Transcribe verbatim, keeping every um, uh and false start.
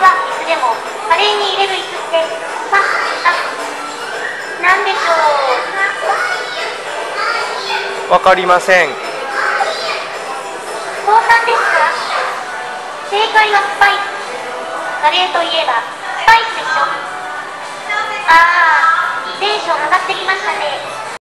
はいつでもカレーに入れる椅子って、ま、あ、なんでしょう。 わかりません。 高さんですか？正解はスパイス。カレーといえばスパイスでしょ。ああ、テンション上がってきましたね。